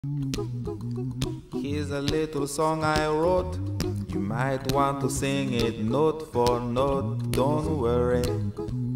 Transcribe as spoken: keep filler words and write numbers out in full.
Here's a little song I wrote. You might want to sing it note for note. Don't worry,